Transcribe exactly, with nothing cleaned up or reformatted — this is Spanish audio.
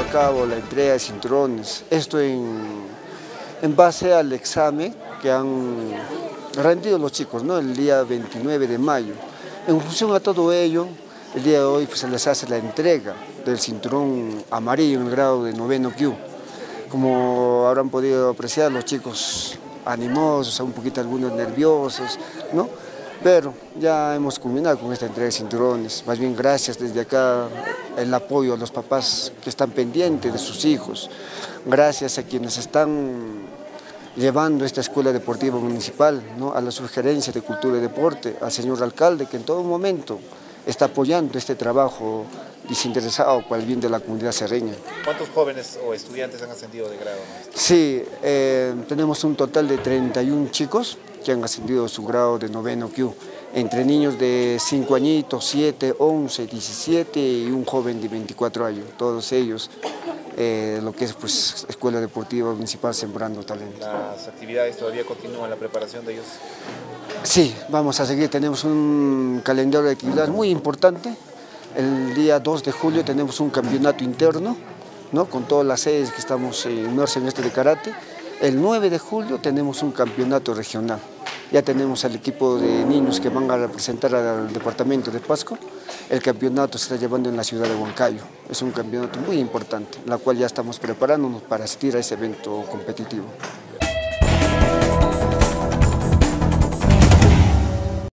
a cabo la entrega de cinturones. Esto en, en base al examen que han rendido los chicos, ¿no? El día veintinueve de mayo. En función a todo ello, el día de hoy pues, se les hace la entrega del cinturón amarillo en el grado de noveno Q. Como habrán podido apreciar, los chicos animosos, un poquito algunos nerviosos, ¿no? Pero ya hemos culminado con esta entrega de cinturones. Más bien gracias desde acá el apoyo a los papás que están pendientes de sus hijos. Gracias a quienes están llevando esta escuela deportiva municipal, ¿no? A la Subgerencia de Cultura y Deporte, al señor alcalde que en todo momento está apoyando este trabajo desinteresado para el bien de la comunidad cerreña. ¿Cuántos jóvenes o estudiantes han ascendido de grado, maestro? Sí, eh, tenemos un total de treinta y un chicos que han ascendido su grado de noveno Q, entre niños de cinco añitos, siete, once, diecisiete y un joven de veinticuatro años, todos ellos. Eh, lo que es pues Escuela Deportiva Municipal Sembrando Talento. ¿Las actividades todavía continúan, la preparación de ellos? Sí, vamos a seguir, tenemos un calendario de actividades muy importante. El día dos de julio tenemos un campeonato interno, ¿no? Con todas las sedes que estamos inmersos en este de karate. El nueve de julio tenemos un campeonato regional. Ya tenemos al equipo de niños que van a representar al departamento de Pasco. El campeonato se está llevando en la ciudad de Huancayo. Es un campeonato muy importante, la cual ya estamos preparándonos para asistir a ese evento competitivo.